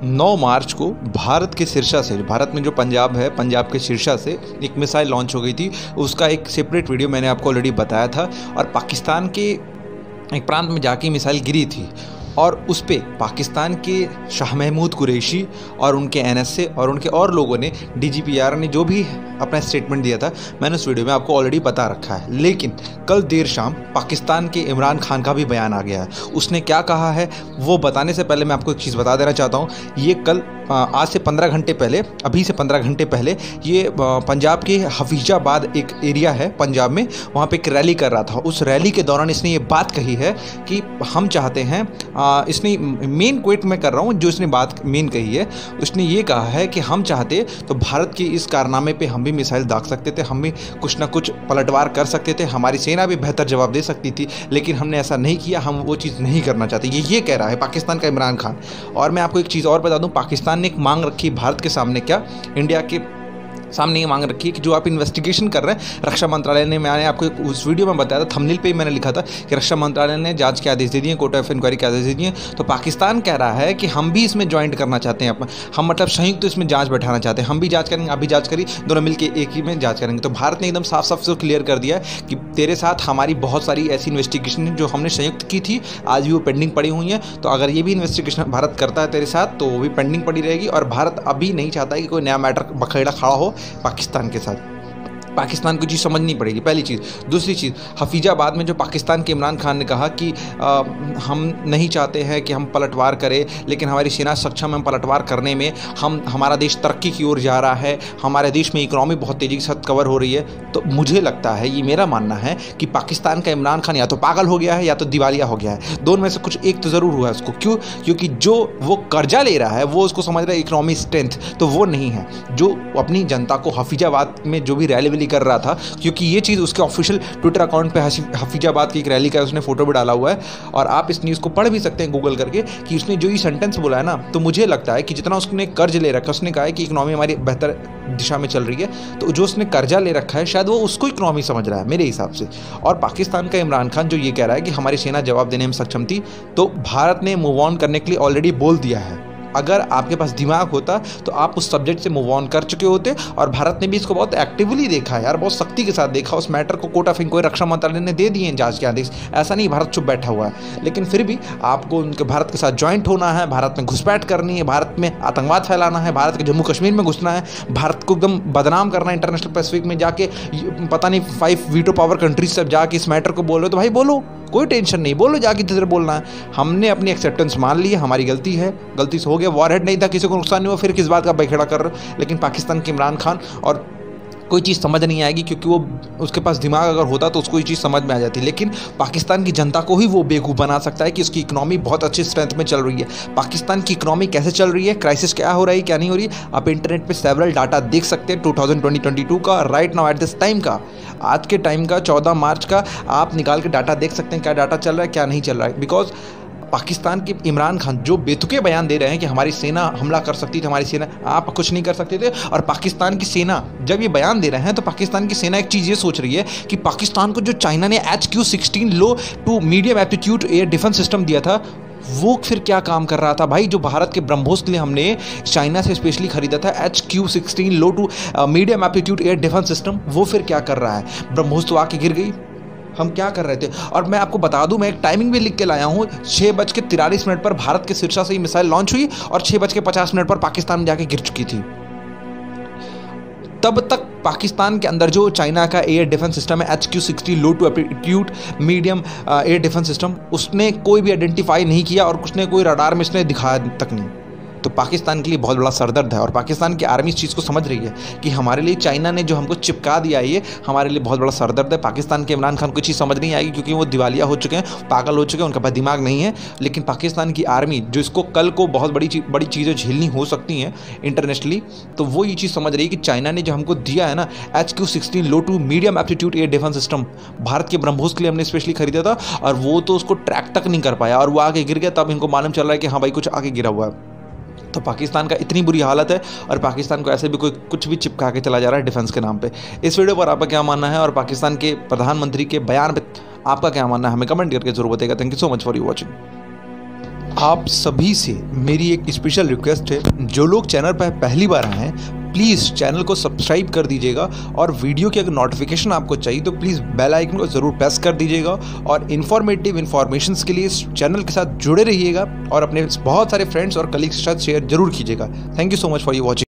9 मार्च को भारत के सिरसा से, भारत में जो पंजाब है, पंजाब के सिरसा से एक मिसाइल लॉन्च हो गई थी। उसका एक सेपरेट वीडियो मैंने आपको ऑलरेडी बताया था। और पाकिस्तान के एक प्रांत में जाके मिसाइल गिरी थी और उस पे पाकिस्तान के शाह महमूद कुरैशी और उनके एनएसए और उनके और लोगों ने, डीजीपीआर ने जो भी अपना स्टेटमेंट दिया था, मैंने उस वीडियो में आपको ऑलरेडी बता रखा है। लेकिन कल देर शाम पाकिस्तान के इमरान खान का भी बयान आ गया है। उसने क्या कहा है वो बताने से पहले मैं आपको एक चीज़ बता देना चाहता हूँ। ये कल आज से 15 घंटे पहले, अभी से 15 घंटे पहले, ये पंजाब के हफीजाबाद एक एरिया है पंजाब में, वहाँ पे एक रैली कर रहा था। उस रैली के दौरान इसने ये बात कही है कि हम चाहते हैं, इसने मेन क्वेट में कर रहा हूँ, जो इसने बात मेन कही है, उसने ये कहा है कि हम चाहते तो भारत के इस कारनामे पे हम भी मिसाइल दाग सकते थे, हम भी कुछ ना कुछ पलटवार कर सकते थे, हमारी सेना भी बेहतर जवाब दे सकती थी, लेकिन हमने ऐसा नहीं किया, हम वो चीज़ नहीं करना चाहते। ये कह रहा है पाकिस्तान का इमरान खान। और मैं आपको एक चीज़ और बता दूँ, पाकिस्तान ने एक मांग रखी भारत के सामने, क्या इंडिया के सामने ये मांग रखी है कि जो आप इन्वेस्टिगेशन कर रहे हैं, रक्षा मंत्रालय ने, मैंने आपको उस वीडियो में बताया था, थंबनेल पे ही मैंने लिखा था कि रक्षा मंत्रालय ने जांच के आदेश दे दिए, कोर्ट ऑफ इंक्वायरी के आदेश दे दिए। तो पाकिस्तान कह रहा है कि हम भी इसमें ज्वाइंट करना चाहते हैं, हम मतलब संयुक्त तो इसमें जांच बैठाना चाहते हैं, हम भी जांच करेंगे, आप भी जांच करिए, दोनों मिलकर एक ही में जांच करेंगे। तो भारत ने एकदम साफ साफ से क्लियर कर दिया है कि तेरे साथ हमारी बहुत सारी ऐसी इन्वेस्टिगेशन है जो हमने संयुक्त की थी, आज भी वो पेंडिंग पड़ी हुई है। तो अगर ये भी इन्वेस्टिगेशन भारत करता है तेरे साथ, तो वो भी पेंडिंग पड़ी रहेगी। और भारत अभी नहीं चाहता है कि कोई नया मैटर बखेड़ा खड़ा हो पाकिस्तान के साथ। पाकिस्तान को चीज़ समझनी पड़ेगी, पहली चीज़। दूसरी चीज़, हफीजाबाद में जो पाकिस्तान के इमरान खान ने कहा कि हम नहीं चाहते हैं कि हम पलटवार करें, लेकिन हमारी सेना सक्षम है, हम पलटवार करने में, हमारा देश तरक्की की ओर जा रहा है, हमारे देश में इकोनॉमी बहुत तेज़ी के साथ कवर हो रही है। तो मुझे लगता है, ये मेरा मानना है कि पाकिस्तान का इमरान खान या तो पागल हो गया है या तो दिवालिया हो गया है। दोनों में से कुछ एक तो ज़रूर हुआ है उसको। क्यों? क्योंकि जो वो कर्जा ले रहा है वो उसको समझ रहा है इकोनॉमी स्ट्रेंथ, तो वो नहीं है। जो अपनी जनता को हफीजाबाद में जो भी रैली कर रहा था, क्योंकि ये चीज़ उसके ऑफिशियल ट्विटर अकाउंट पे हफीजाबाद की एक रैली का उसने फोटो भी डाला हुआ है, और आप इस न्यूज़ को पढ़ भी सकते हैं गूगल करके, कि उसने जो ये सेंटेंस बोला है ना, तो मुझे लगता है कि जितना उसने कर्ज ले रखा है, उसने कहा है कि इकोनॉमी हमारी बेहतर दिशा में चल रही है, तो जो उसने कर्जा ले रखा है शायद वो उसको इकोनॉमी समझ रहा है मेरे हिसाब से। और पाकिस्तान का इमरान खान जो ये कह रहा है कि हमारी सेना जवाब देने में सक्षम थी, तो भारत ने मूव ऑन करने के लिए ऑलरेडी बोल दिया है। अगर आपके पास दिमाग होता तो आप उस सब्जेक्ट से मूव ऑन कर चुके होते। और भारत ने भी इसको बहुत एक्टिवली देखा यार, बहुत सख्ती के साथ देखा। उस मैटर को कोर्ट ऑफ इंक्वायरी, रक्षा मंत्रालय ने दे दिए हैं जांच के आदेश। ऐसा नहीं भारत चुप बैठा हुआ है, लेकिन फिर भी आपको उनके भारत के साथ ज्वाइंट होना है, भारत में घुसपैठ करनी है, भारत में आतंकवाद फैलाना है, भारत के जम्मू कश्मीर में घुसना है, भारत को एकदम बदनाम करना है, इंटरनेशनल पैसिफिक में जाके पता नहीं 5 वीटो पावर कंट्रीज से जाके इस मैटर को बोल रहे हो, तो भाई बोलो, कोई टेंशन नहीं, बोलो, जाके किधर बोलना है। हमने अपनी एक्सेप्टेंस मान ली है, हमारी गलती है, गलती से हो गया, वॉरहेड नहीं था, किसी को नुकसान नहीं हुआ, फिर किस बात का बखेड़ा कर रहे हो। लेकिन पाकिस्तान के इमरान खान और कोई चीज़ समझ नहीं आएगी, क्योंकि वो, उसके पास दिमाग अगर होता तो उसको ये चीज़ समझ में आ जाती। लेकिन पाकिस्तान की जनता को ही वो बेवकूफ़ बना सकता है कि उसकी इकोनॉमी बहुत अच्छी स्ट्रेंथ में चल रही है। पाकिस्तान की इकोनॉमी कैसे चल रही है, क्राइसिस क्या हो रही है, क्या नहीं हो रही है, आप इंटरनेट पे सेवरल डाटा देख सकते हैं 2022 का, right now at this time का, आज के टाइम का, 14 मार्च का, आप निकाल के डाटा देख सकते हैं क्या डाटा चल रहा है, क्या नहीं चल रहा है। बिकॉज पाकिस्तान के इमरान खान जो बेतुके बयान दे रहे हैं कि हमारी सेना हमला कर सकती थी, हमारी सेना, आप कुछ नहीं कर सकते थे। और पाकिस्तान की सेना जब ये बयान दे रहे हैं, तो पाकिस्तान की सेना एक चीज़ ये सोच रही है कि पाकिस्तान को जो चाइना ने HQ-16 low to medium aptitude air defence system दिया था, वो फिर क्या काम कर रहा था भाई। जो भारत के ब्रह्मोस के लिए हमने चाइना से स्पेशली खरीदा था HQ-16 low to medium aptitude air defence system, वो फिर क्या कर रहा है। ब्रह्मोस तो आके गिर गई, हम क्या कर रहे थे। और मैं आपको बता दूं, मैं एक टाइमिंग भी लिख के लाया हूं, 6:43 पर भारत के सिरसा से ये मिसाइल लॉन्च हुई और 6:50 पर पाकिस्तान में जाके गिर चुकी थी। तब तक पाकिस्तान के अंदर जो चाइना का एयर डिफेंस सिस्टम है HQ-60 low to aptitude medium air defence system, उसने कोई भी आइडेंटिफाई नहीं किया और उसने कोई रडार में इसने दिखाया तक नहीं। तो पाकिस्तान के लिए बहुत बड़ा सरदर्द है। और पाकिस्तान की आर्मी इस चीज़ को समझ रही है कि हमारे लिए चाइना ने जो हमको चिपका दिया है, ये हमारे लिए बहुत बड़ा सरदर्द है। पाकिस्तान के इमरान खान को चीज़ समझ नहीं आएगी, क्योंकि वो दिवालिया हो चुके हैं, पागल हो चुके हैं, उनका पास दिमाग नहीं है। लेकिन पाकिस्तान की आर्मी जो इसको कल को बहुत बड़ी चीज़ें झेलनी हो सकती हैं इंटरनेशनली, तो वो ये चीज़ समझ रही है कि चाइना ने जो हमको दिया है ना HQ-16 low to medium aptitude air defence system, Bharat के ब्रह्मोस के लिए हमने स्पेशली खरीदा था, और वो तो उसको ट्रैक तक नहीं कर पाया और वो आगे गिर गया। तब इनको मालूम चल रहा है कि हाँ भाई कुछ आगे गिरा हुआ है। तो पाकिस्तान का इतनी बुरी हालत है, और पाकिस्तान को ऐसे भी कोई कुछ भी चिपका के चला जा रहा है डिफेंस के नाम पे। इस वीडियो पर आपका क्या मानना है, और पाकिस्तान के प्रधानमंत्री के बयान पे आपका क्या मानना है, हमें कमेंट करके जरूर बताइएगा। Thank you so much for you watching. आप सभी से मेरी एक स्पेशल रिक्वेस्ट है, जो लोग चैनल पर पहली बार आए हैं प्लीज़ चैनल को सब्सक्राइब कर दीजिएगा, और वीडियो की अगर नोटिफिकेशन आपको चाहिए तो प्लीज़ बेल आइकन को ज़रूर प्रेस कर दीजिएगा, और इन्फॉर्मेटिव इन्फॉर्मेशंस के लिए इस चैनल के साथ जुड़े रहिएगा और अपने बहुत सारे फ्रेंड्स और कलीग्स के साथ शेयर जरूर कीजिएगा। Thank you so much for you watching.